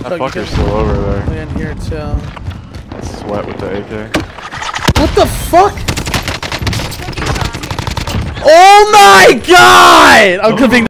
That fucker's still over there. In here too. Sweat with the AK. What the fuck? Oh my god! I'm clipping.